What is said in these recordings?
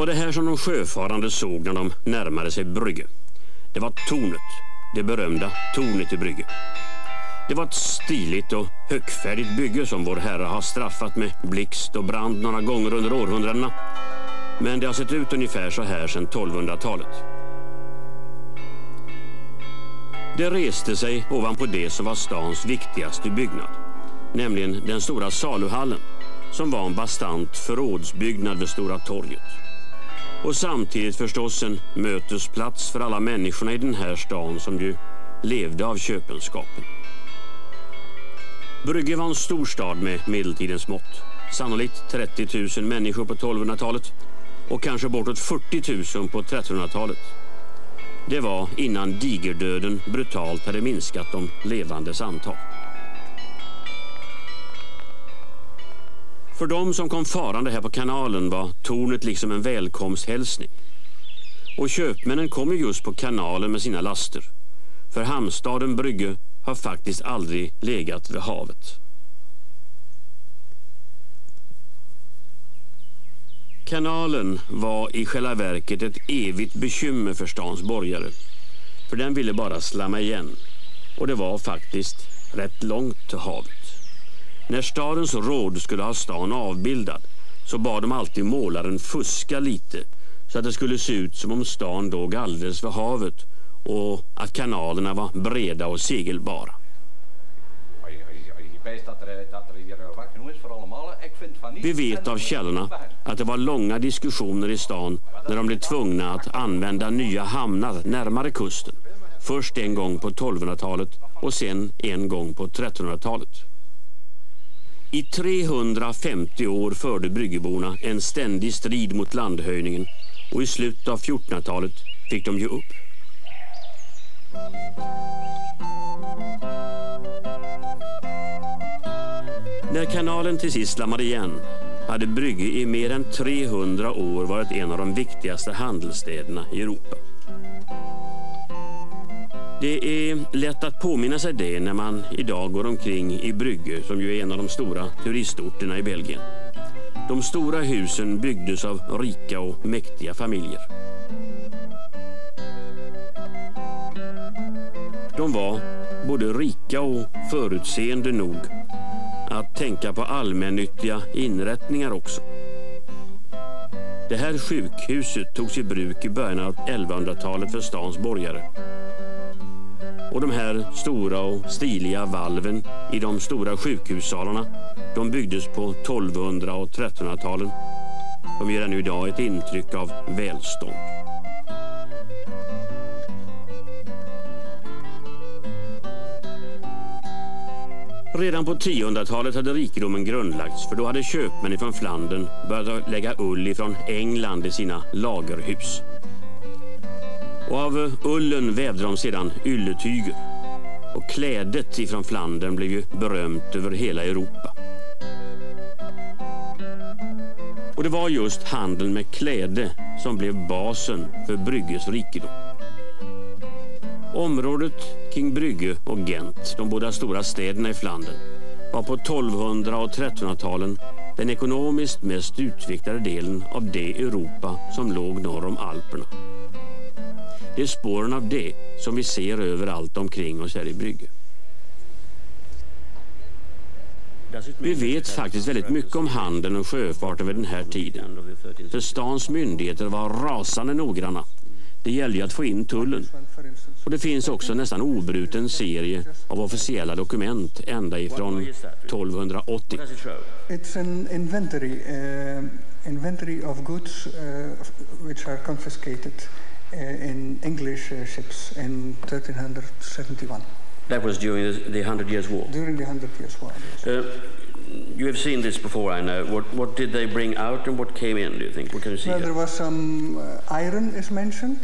var det här som de sjöfarande såg när de närmade sig Brygge. Det var tornet, det berömda tornet i Brygge. Det var ett stiligt och högfärdigt bygge som vår herre har straffat med blixt och brand några gånger under århundradena. Men det har sett ut ungefär så här sedan 1200-talet. Det reste sig ovanpå det som var stans viktigaste byggnad, nämligen den stora saluhallen, som var en bastant förrådsbyggnad vid Stora torget. Och samtidigt förstås en mötesplats för alla människorna i den här stan som ju levde av köpenskapen. Brygge var en stor stad med medeltidens mått. Sannolikt 30 000 människor på 1200-talet och kanske bortåt 40 000 på 1300-talet. Det var innan digerdöden brutalt hade minskat de levandes antal. För de som kom farande här på kanalen var tornet liksom en välkomsthälsning. Och köpmännen kom ju just på kanalen med sina laster. För hamnstaden Brygge har faktiskt aldrig legat vid havet. Kanalen var i själva verket ett evigt bekymmer för stans borgare. För den ville bara slamma igen. Och det var faktiskt rätt långt till havet. När stadens råd skulle ha stan avbildad så bad de alltid målaren fuska lite så att det skulle se ut som om stan låg alldeles vid havet och att kanalerna var breda och segelbara. Vi vet av källorna att det var långa diskussioner i stan när de blev tvungna att använda nya hamnar närmare kusten. Först en gång på 1200-talet och sen en gång på 1300-talet. I 350 år förde bryggeborna en ständig strid mot landhöjningen och i slutet av 1400-talet fick de ge upp. När kanalen till sist slammade igen hade Brygge i mer än 300 år varit en av de viktigaste handelsstäderna i Europa. Det är lätt att påminna sig det när man idag går omkring i Brygge, som ju är en av de stora turistorterna i Belgien. De stora husen byggdes av rika och mäktiga familjer. De var både rika och förutseende nog att tänka på allmännyttiga inrättningar också. Det här sjukhuset togs i bruk i början av 1100-talet för stans borgare. Och de här stora och stiliga valven i de stora sjukhussalarna, de byggdes på 1200- och 1300-talen. De ger ännu idag ett intryck av välstånd. Redan på 1000-talet hade rikedomen grundlagts, för då hade köpmän från Flandern börjat lägga ull ifrån England i sina lagerhus. Och av ullen vävde de sedan ylletyger. Och klädet ifrån Flandern blev ju berömt över hela Europa. Och det var just handeln med kläder som blev basen för Brygges rikedom. Området kring Brygge och Gent, de båda stora städerna i Flandern, var på 1200- och 1300-talen den ekonomiskt mest utvecklade delen av det Europa som låg norr om Alperna. Det är spåren av det som vi ser överallt omkring oss här i Brygge. Vi vet faktiskt väldigt mycket om handeln och sjöfarten vid den här tiden. För stans myndigheter var rasande noggranna. Det gäller ju att få in tullen. Och det finns också nästan obruten serie av officiella dokument ända ifrån 1280. It's an inventory of goods which are confiscated in English ships in 1371. That was during the 100 Years' War. During the 100 Years' War, yes. You have seen this before, I know. What did they bring out and what came in, do you think? What can you see? Well, there was some iron is mentioned.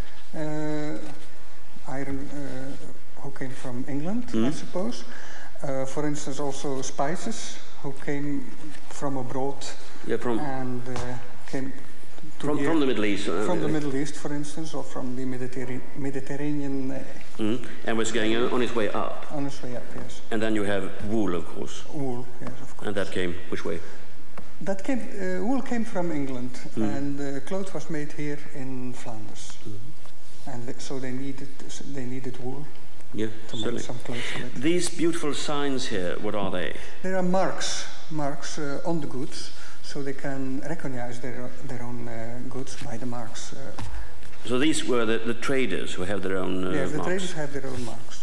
Iron who came from England, I suppose. For instance, also spices who came from abroad. Yeah, and came from the Middle East. From the Middle East, for instance, or from the Mediterranean. And was going on its way up. On its way up, yes. And then you have wool, of course. Wool, yes, of course. And that came which way? That wool came from England, and clothes was made here in Flanders, and so they needed wool. Yeah, to make some clothes with. These beautiful signs here, what are they? There are marks on the goods, so they can recognize their own goods by the marks. So these were the traders who have their own yes, the marks? traders have their own marks.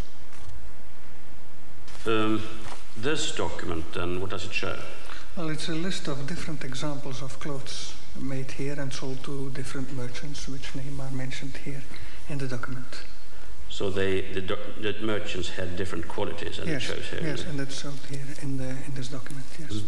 This document, then, what does it show? Well, it's a list of different examples of clothes made here and sold to different merchants, which names are mentioned here in the document. So the merchants had different qualities, and yes, it shows here. Yes, and that's sold here in this document, yes.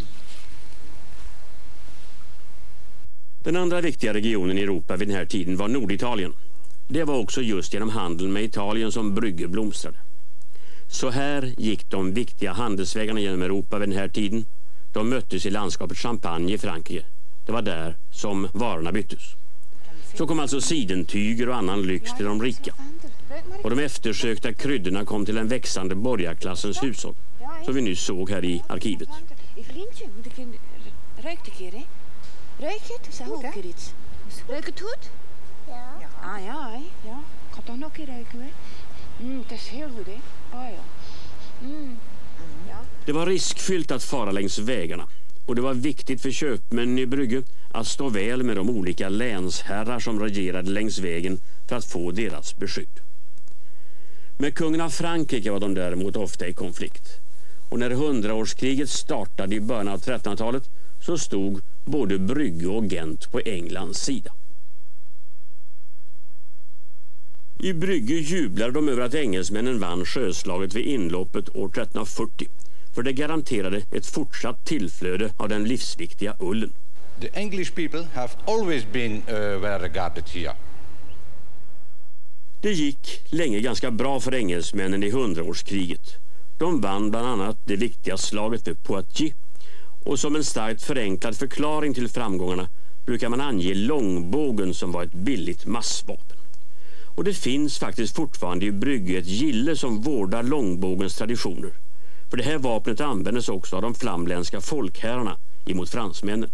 Den andra viktiga regionen i Europa vid den här tiden var Norditalien. Det var också just genom handeln med Italien som Brygge blomstrade. Så här gick de viktiga handelsvägarna genom Europa vid den här tiden. De möttes i landskapet Champagne i Frankrike. Det var där som varorna byttes. Så kom alltså sidentyger och annan lyx till de rika. Och de eftersökta kryddorna kom till den växande borgarklassens hushåll, som vi nyss såg här i arkivet. Ruikt een keer, hè? Ruik je het? Zeg ook een keer iets. Ruik het goed? Ja. Ah ja, hè? Ja. Ik ga toch nog een keer ruiken, hè? Het is heel goed, hè? Ah ja. Ja. Det var riskfyllt att fara längs vägarna, och det var viktigt för köpmännen i Brygge att stå väl med de olika länsherrar som regerade längs vägen för att få deras beskydd. Med kungen av Frankrike var de däremot ofta i konflikt. Och när 100-årskriget startade i början av 1300-talet så stod både Brygge och Gent på Englands sida. I Brygge jublade de över att engelsmännen vann sjöslaget vid inloppet år 1340, för det garanterade ett fortsatt tillflöde av den livsviktiga ullen. The English people have always been well regarded here. Det gick länge ganska bra för engelsmännen i 100-årskriget. De vann bland annat det viktiga slaget vid Poitiers, och som en starkt förenklad förklaring till framgångarna brukar man ange långbågen som var ett billigt massvapen. Och det finns faktiskt fortfarande i Brygge ett gille som vårdar långbågens traditioner. För det här vapnet användes också av de flamländska folkherrarna emot fransmännen.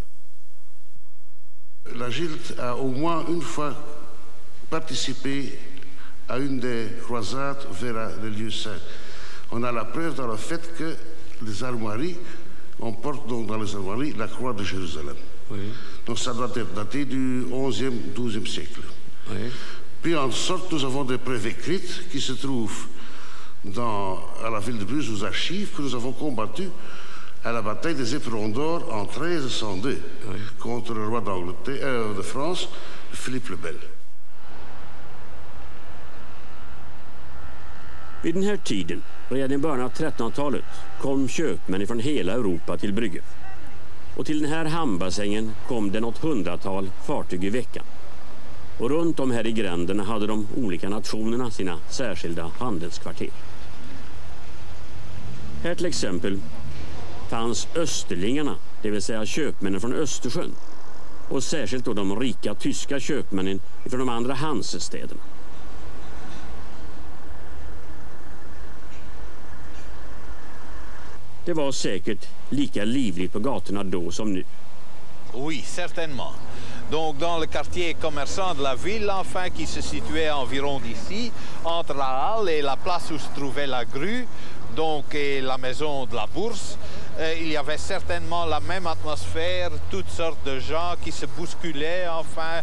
La Gilte a au moins une fois participé à une des croisades vers les lieux saints. On a la preuve dans le fait que les armoiries, on porte donc dans les armoiries la croix de Jérusalem. Oui. Donc ça doit être daté du 11e, 12e siècle. Oui. Puis en sorte, nous avons des preuves écrites qui se trouvent à la ville de Bruges, aux archives, que nous avons combattu à la bataille des Éperons d'Or en 1302 oui. contre le roi de France, Philippe le Bel. Vid den här tiden, redan i början av 1300-talet, kom köpmän från hela Europa till Brygge. Och till den här hamnbassängen kom det något 100-tal fartyg i veckan. Och runt om här i gränderna hade de olika nationerna sina särskilda handelskvarter. Här till exempel fanns österlingarna, det vill säga köpmännen från Östersjön. Och särskilt då de rika tyska köpmännen från de andra Hansestäderna. Det var säkert lika livligt på gatorna då som nu. Oui, certainement. Donc dans le quartier commerçant de la ville, enfin, qui se situait environ d'ici, entre la halle et la place où se trouvait la grue, donc et la maison de la bourse, il y avait certainement la même atmosphère, toutes sortes de gens qui se bousculaient, enfin,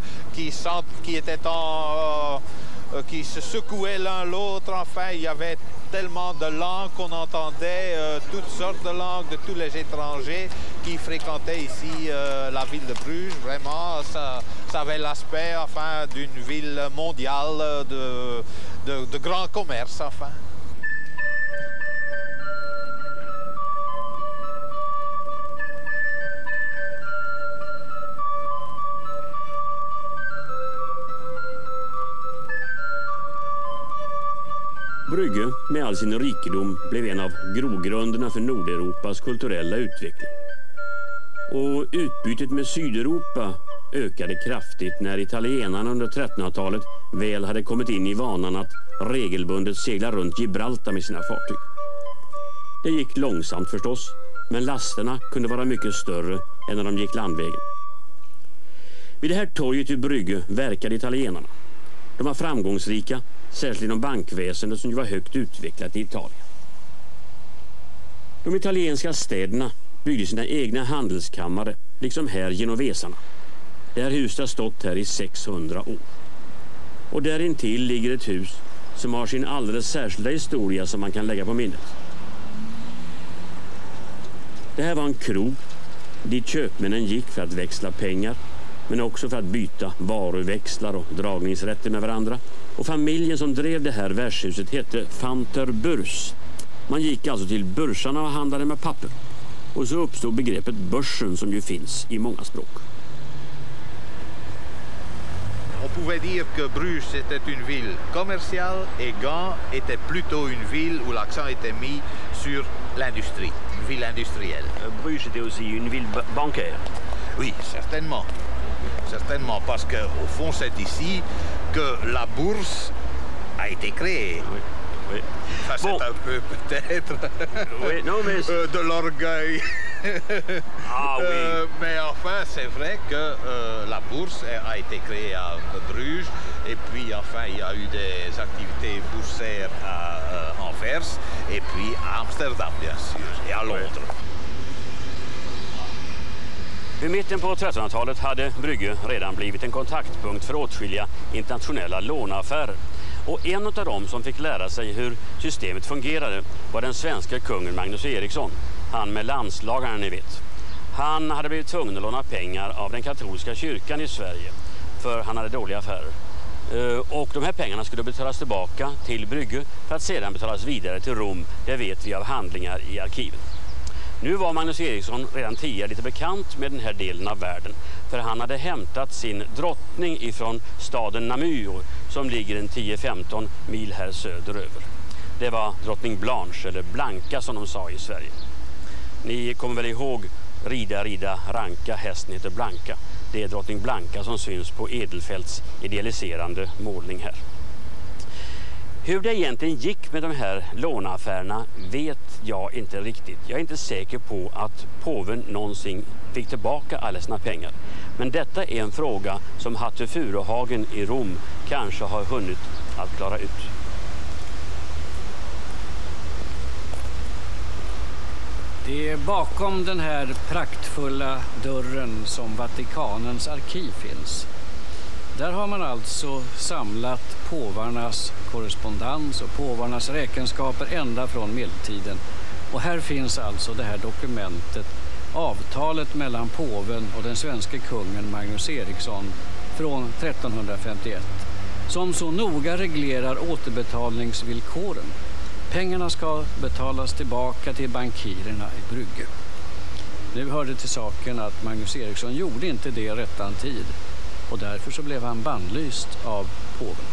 qui se secouaient l'un l'autre, enfin, il y avait tellement de langues qu'on entendait toutes sortes de langues de tous les étrangers qui fréquentaient ici la ville de Bruges. Vraiment, ça avait l'aspect, enfin, d'une ville mondiale de grand commerce, enfin. Brygge med all sin rikedom blev en av grogrunderna för Nordeuropas kulturella utveckling. Och utbytet med Sydeuropa ökade kraftigt när italienarna under 1300-talet väl hade kommit in i vanan att regelbundet segla runt Gibraltar med sina fartyg. Det gick långsamt förstås, men lasterna kunde vara mycket större än när de gick landvägen. Vid det här torget i Brygge verkade italienarna. De var framgångsrika, särskilt inom bankväsendet som ju var högt utvecklat i Italien. De italienska städerna byggde sina egna handelskammare, liksom här genovesarna. Det här huset har stått här i 600 år. Och där intill ligger ett hus som har sin alldeles särskilda historia som man kan lägga på minnet. Det här var en krog dit köpmännen gick för att växla pengar, men också för att byta varuväxlar och dragningsrätter med varandra. Och familjen som drev det här värdshuset hette Fanter Börs. Man gick alltså till börsarna och handlade med papper. Och så uppstod begreppet börsen som ju finns i många språk. On pouvait dire que Bruges était une ville commerciale et Gand était plutôt une ville où l'accent était mis sur l'industrie, une ville industrielle. Bruges était aussi une ville bancaire. Oui, certainement. Certainement, parce qu'au fond, c'est ici que la bourse a été créée. Oui. Oui. Enfin, c'est un peu peut-être oui, non, mais de l'orgueil. Ah oui. Mais enfin, c'est vrai que la bourse a été créée à Bruges. Et puis, enfin, il y a eu des activités boursières à Anvers. Et puis à Amsterdam, bien sûr. Et à Londres. Vid mitten på 1300-talet hade Brygge redan blivit en kontaktpunkt för åtskilliga internationella låneaffärer. Och en av dem som fick lära sig hur systemet fungerade var den svenska kungen Magnus Eriksson. Han med landslagarna, ni vet. Han hade blivit tvungen att låna pengar av den katolska kyrkan i Sverige för han hade dåliga affärer. Och de här pengarna skulle betalas tillbaka till Brygge för att sedan betalas vidare till Rom. Det vet vi av handlingar i arkiven. Nu var Magnus Eriksson redan tidigare lite bekant med den här delen av världen. För han hade hämtat sin drottning ifrån staden Namur som ligger en 10-15 mil här söderöver. Det var drottning Blanche, eller Blanka som de sa i Sverige. Ni kommer väl ihåg Rida ranka, hästen heter Blanka. Det är drottning Blanka som syns på Edelfelts idealiserande målning här. Hur det egentligen gick med de här låneaffärerna vet jag inte riktigt. Jag är inte säker på att påven någonsin fick tillbaka alla sina pengar. Men detta är en fråga som Hatte Furuhagen i Rom kanske har hunnit att klara ut. Det är bakom den här praktfulla dörren som Vatikanens arkiv finns. Där har man alltså samlat påvarnas korrespondens och påvarnas räkenskaper ända från medeltiden. Och här finns alltså det här dokumentet, avtalet mellan påven och den svenska kungen Magnus Eriksson från 1351, som så noga reglerar återbetalningsvillkoren. Pengarna ska betalas tillbaka till bankirerna i Brygge. Nu hörde till saken att Magnus Eriksson gjorde inte det i rättan tid. Och därför så blev han bannlyst av påven.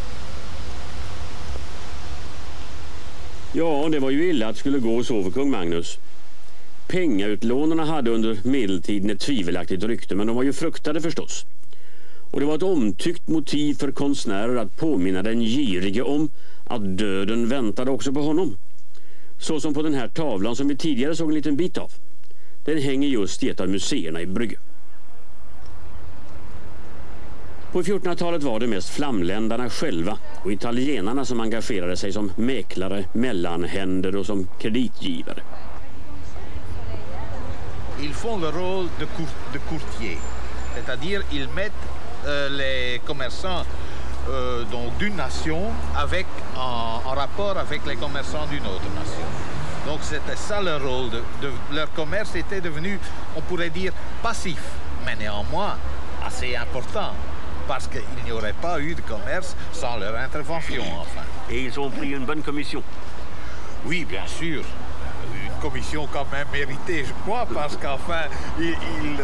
Ja, det var ju illa att det skulle gå så för kung Magnus. Pengautlånarna hade under medeltiden ett tvivelaktigt rykte, men de var ju fruktade förstås. Och det var ett omtyckt motiv för konstnärer att påminna den girige om att döden väntade också på honom. Så som på den här tavlan som vi tidigare såg en liten bit av. Den hänger just i ett av museerna i Brygge. På 1400-talet var det mest flamländarna själva och italienarna som engagerade sig som mäklare, mellanhänder och som kreditgivare. Ils font le rôle de courtier, c'est-à-dire ils mettent les commerçants d'une nation en rapport avec les commerçants d'une autre nation. Donc c'était ça leur rôle. Leur commerce était devenu, on pourrait dire, passif, mais néanmoins assez important. Parce qu'il n'y aurait pas eu de commerce sans leur intervention, enfin. Et ils ont pris une bonne commission. Oui, bien sûr. Une commission quand même méritée, je crois, parce qu'enfin, ils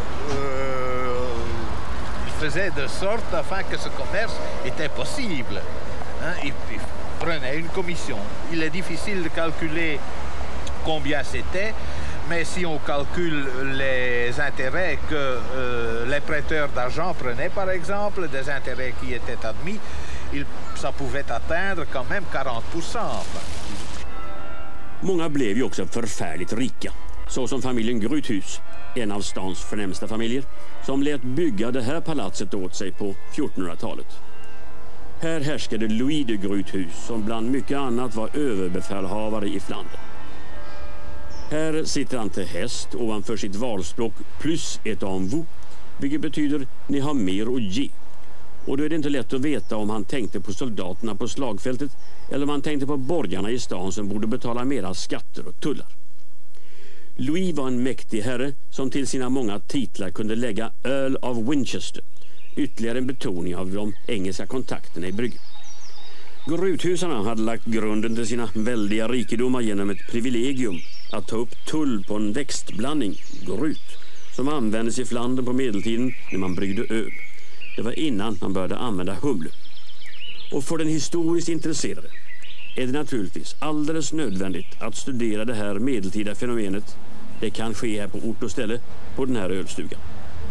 faisaient de sorte afin que ce commerce était possible. Hein? Ils prenaient une commission. Il est difficile de calculer combien c'était, mais si on calcule les intérêts que les prêteurs d'argent prenaient, par exemple, des intérêts qui étaient admis, ça pouvait atteindre quand même 40%. Enfin. Många blev ju också förfärligt rika. såsom familjen Gruthus, en av stans förnämsta familjer, som lät bygga det här palatset åt sig på 1400-talet. Här härskade Louis de Gruthus, som bland mycket annat var överbefälhavare i Flandern. Här sitter han till häst ovanför sitt valspråk plus ett en vous, vilket betyder ni har mer att ge. Och då är det inte lätt att veta om han tänkte på soldaterna på slagfältet eller om han tänkte på borgarna i stan som borde betala mera skatter och tullar. Louis var en mäktig herre som till sina många titlar kunde lägga Earl of Winchester, ytterligare en betoning av de engelska kontakterna i Brygge. Gruthusarna hade lagt grunden till sina väldiga rikedomar genom ett privilegium att ta upp tull på en växtblandning, grut, som användes i Flandern på medeltiden när man bryggde öl. Det var innan man började använda humle. Och för den historiskt intresserade är det naturligtvis alldeles nödvändigt att studera det här medeltida fenomenet. Det kan ske här på ort och ställe på den här ölstugan.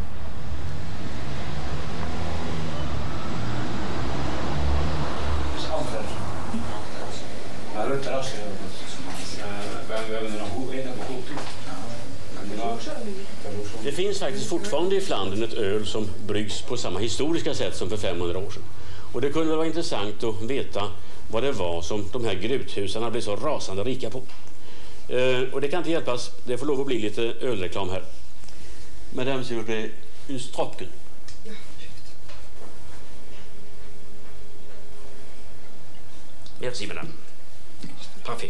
Det finns faktiskt fortfarande i Flandern ett öl som bryggs på samma historiska sätt som för 500 år sedan. Och det kunde vara intressant att veta vad det var som de här Gruthusarna blev så rasande rika på. Och det kan inte hjälpas, det får lov att bli lite ölreklam här. Madame, s'il vous plaît, une stropken. Ja, Merci, madame. Parfait.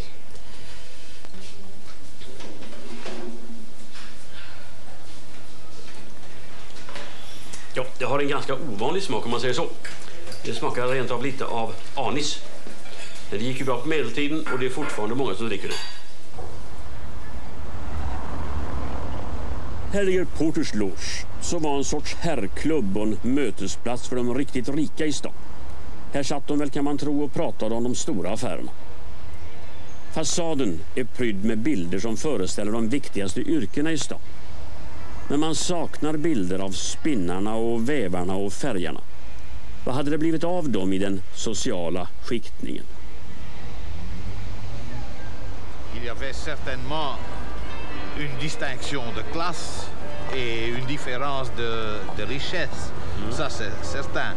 Ja, det har en ganska ovanlig smak om man säger så. Det smakar rent av lite av anis. Det gick ju bra på medeltiden och det är fortfarande många som dricker det. Här ligger Porters Loge, som var en sorts herrklubb och en mötesplats för de riktigt rika i stan. Här satt de väl, kan man tro, och pratade om de stora affärerna. Fasaden är prydd med bilder som föreställer de viktigaste yrkena i stan. Men man saknar bilder av spinnarna och vävarna och färgarna. Vad hade det blivit av dem i den sociala skiktningen? Il y avait certainement une distinction de classe et une différence de richesse. Ça, c'est certain.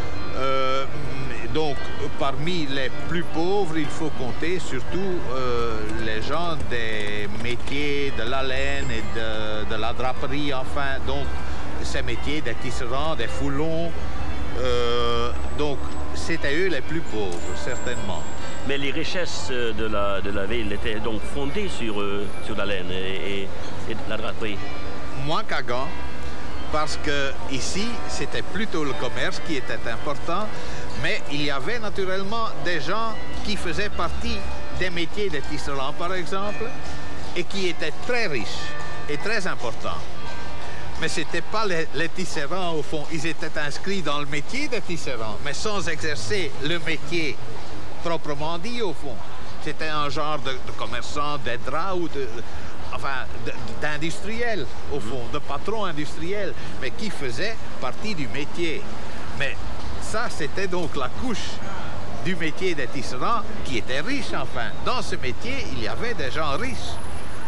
Donc, parmi les plus pauvres, il faut compter surtout les gens des métiers de la laine et de la draperie, enfin. Donc, ces métiers des tisserands, des foulons. Donc, c'était eux les plus pauvres, certainement. Mais les richesses de la ville étaient donc fondées sur la laine et la draperie. Moins qu'à Gand, parce que ici, c'était plutôt le commerce qui était important, mais il y avait naturellement des gens qui faisaient partie des métiers des tisserands, par exemple, et qui étaient très riches et très importants. Mais ce n'étaient pas les tisserands, au fond. Ils étaient inscrits dans le métier des tisserands, mais sans exercer le métier proprement dit, au fond. C'était un genre de commerçant, des draps ou d'industriel, au fond, de patron industriel, mais qui faisait partie du métier. Mais ça, c'était donc la couche du métier des tisserands qui était riche, enfin. Dans ce métier, il y avait des gens riches.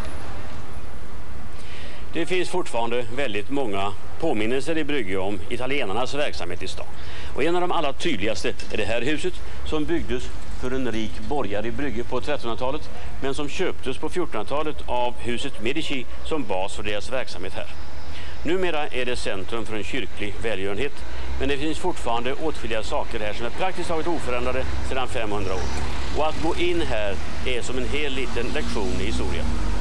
Det finns fortfarande väldigt många påminnelser i Brygge om italienarnas verksamhet i stan. Och en av de allra tydligaste är det här huset som byggdes för en rik borgare i Brygge på 1300-talet men som köptes på 1400-talet av huset Medici som bas för deras verksamhet här. Numera är det centrum för en kyrklig välgörenhet, men det finns fortfarande åtskilliga saker här som är praktiskt taget oförändrade sedan 500 år. Och att gå in här är som en hel liten lektion i historia.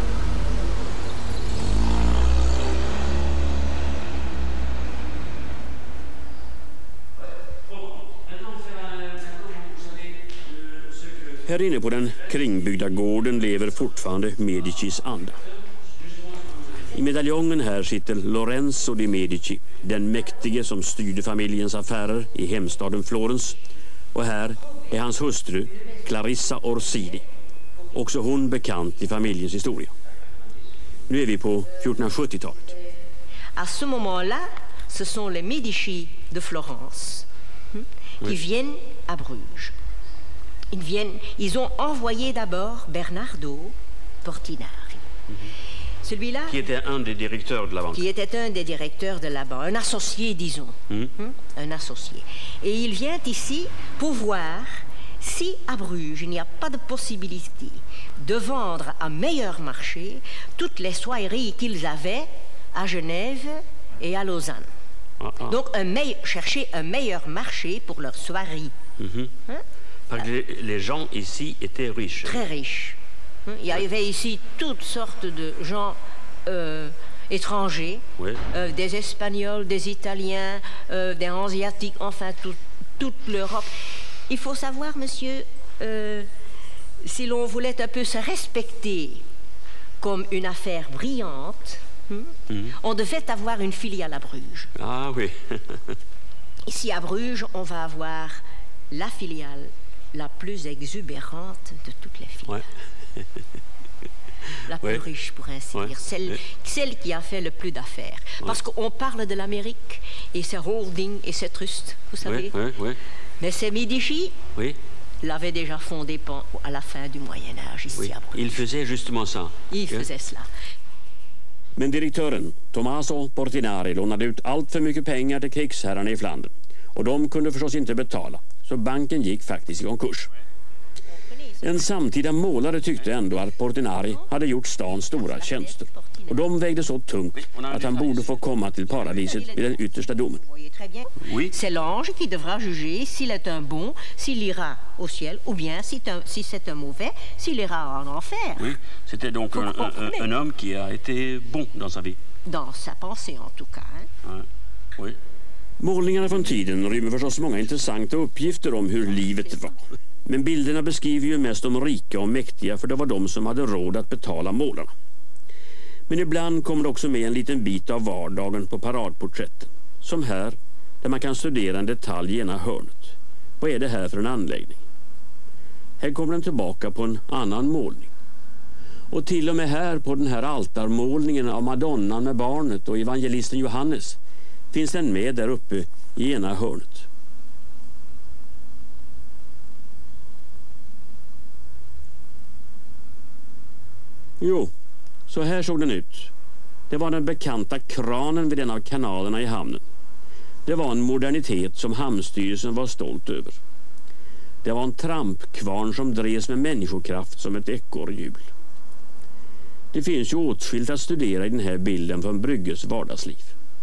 Här inne på den kringbyggda gården lever fortfarande Medicis anda. I medaljongen här sitter Lorenzo di Medici, den mäktige som styrde familjens affärer i hemstaden Florens. Och här är hans hustru Clarissa Orsini, också hon bekant i familjens historia. Nu är vi på 1470-talet. À ce moment-là, ce sont les Medici de Florence qui viennent à Bruges. Ils ont envoyé d'abord Bernardo Portinari. Celui-là, Qui était un des directeurs de la banque. qui était un des directeurs de la banque, un associé, disons. Un associé. Et il vient ici pour voir si à Bruges, il n'y a pas de possibilité de vendre à meilleur marché toutes les soieries qu'ils avaient à Genève et à Lausanne. Donc, chercher un meilleur marché pour leurs soieries. Parce que les gens ici étaient riches. Très riches. Il y avait ici toutes sortes de gens étrangers, des Espagnols, des Italiens, des Asiatiques, enfin toute l'Europe. Il faut savoir, monsieur, si l'on voulait un peu se respecter comme une affaire brillante, on devait avoir une filiale à Bruges. Ah oui. Ici à Bruges, on va avoir la filiale la plus exubérante de toutes les filiales. Ouais. La plus riche, pour ainsi dire. Celle qui a fait le plus d'affaires. Parce qu'on parle de l'Amérique, et c'est holding et c'est trust, vous savez. Mais ces Médicis l'avaient déjà fondé à la fin du Moyen-Âge ici à Bruges. Il faisait justement ça. Il faisait cela. Men direktören, Tommaso Portinari, lånade ut allt för mycket pengar till krigsherrarna i Flandern. Och de kunde förstås inte betala. Så banken gick faktiskt i konkurs. En samtida målare tyckte ändå att Portinari hade gjort stan stora tjänster. Och de vägde så tungt att han borde få komma till paradiset vid den yttersta domen. C'est l'ange qui devra juger s'il est un bon, s'il ira au ciel, ou bien si c'est un mauvais, s'il ira en enfer. Oui, c'était donc un homme qui a été bon dans sa vie. Dans sa pensée en tout cas. Oui. Målningarna från tiden rymmer förstås många intressanta uppgifter om hur livet var. Men bilderna beskriver ju mest de rika och mäktiga, för det var de som hade råd att betala målarna. Men ibland kommer det också med en liten bit av vardagen på paradporträtten. Som här, där man kan studera en detalj i ena hörnet. Vad är det här för en anläggning? Här kommer den tillbaka på en annan målning. Och till och med här på den här altarmålningen av Madonnan med barnet och evangelisten Johannes finns den med där uppe i ena hörnet. Jo, så här såg den ut. Det var den bekanta kranen vid en av kanalerna i hamnen. Det var en modernitet som hamnstyrelsen var stolt över. Det var en trampkvarn som drevs med människokraft som ett ekorrhjul. Det finns ju åtskilt att studera i den här bilden från Brygges vardagsliv.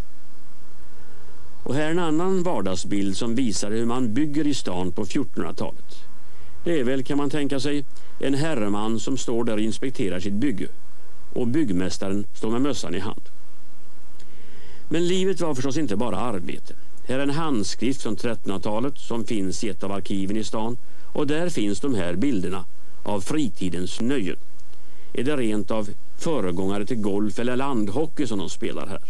Och här är en annan vardagsbild som visar hur man bygger i stan på 1400-talet. Det är väl, kan man tänka sig, en herreman som står där och inspekterar sitt bygge. Och byggmästaren står med mössan i hand. Men livet var förstås inte bara arbete. Här är en handskrift från 1300-talet som finns i ett av arkiven i stan. Och där finns de här bilderna av fritidens nöjen. Är det rent av föregångare till golf eller landhockey som de spelar här?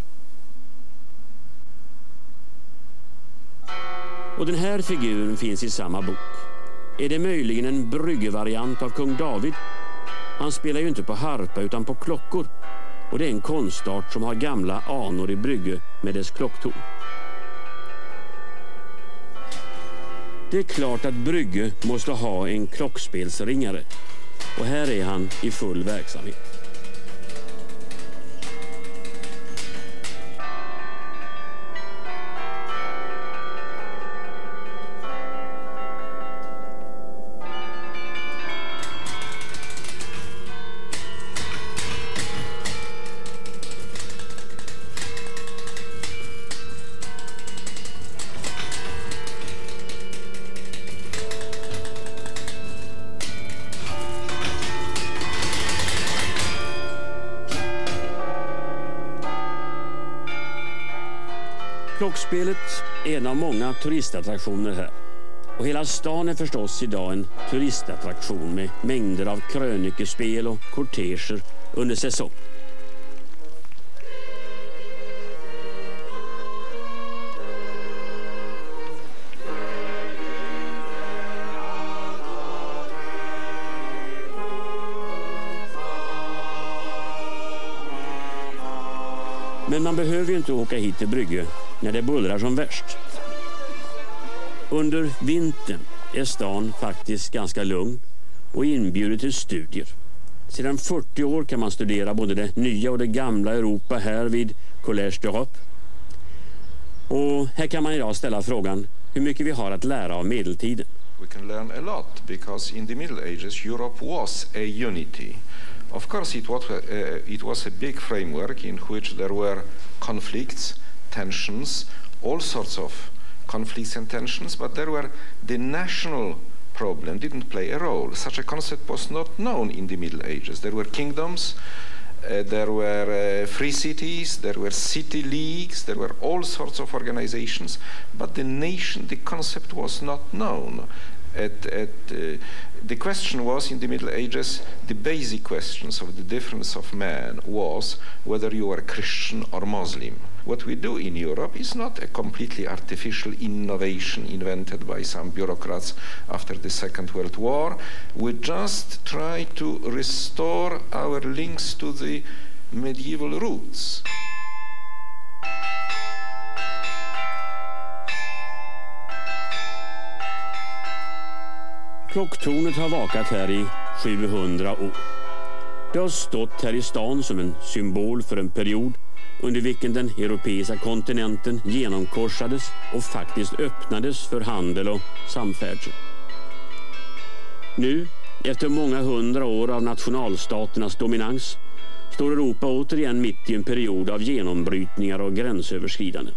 Och den här figuren finns i samma bok. Är det möjligen en Brygge-variant av kung David? Han spelar ju inte på harpa utan på klockor. Och det är en konstart som har gamla anor i Brygge med dess klockton. Det är klart att Brygge måste ha en klockspelsringare. Och här är han i full verksamhet. Klockspelet är en av många turistattraktioner här. Och hela stan är förstås idag en turistattraktion med mängder av krönikespel och korteger under säsong. Men man behöver ju inte åka hit till Brygge när det bullrar som värst. Under vintern är stan faktiskt ganska lugn och inbjuder till studier. Sedan 40 år kan man studera både det nya och det gamla Europa här vid Collège d'Europe. Och här kan man idag ställa frågan hur mycket vi har att lära av medeltiden. We can learn a lot because in the Middle Ages Europe was a unity. Of course it was a big framework in which there were conflicts, tensions, all sorts of conflicts and tensions, but there were the national problem didn't play a role. Such a concept was not known in the Middle Ages. There were kingdoms, there were free cities, there were city leagues, there were all sorts of organizations, but the nation, the concept was not known. The question was in the Middle Ages, the basic questions of the difference of man was whether you were Christian or Muslim. What we do in Europe is not a completely artificial innovation invented by some bureaucrats after the Second World War. We just try to restore our links to the medieval roots. Klocktornet har vakat här i 700 år. Det har stått här i stan som en symbol för en period under vilken den europeiska kontinenten genomkorsades och faktiskt öppnades för handel och samfärdsel. Nu, efter många 100 år av nationalstaternas dominans, står Europa återigen mitt i en period av genombrytningar och gränsöverskridanden.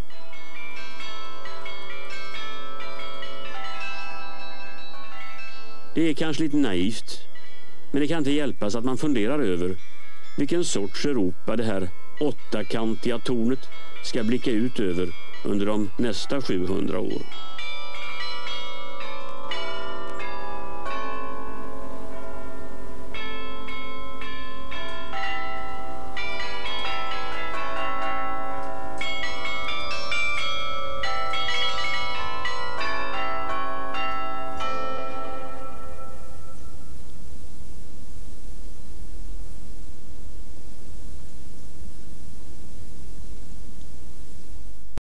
Det är kanske lite naivt, men det kan inte hjälpas att man funderar över vilken sorts Europa det här 8-kantiga tornet ska blicka ut över under de nästa 700 år.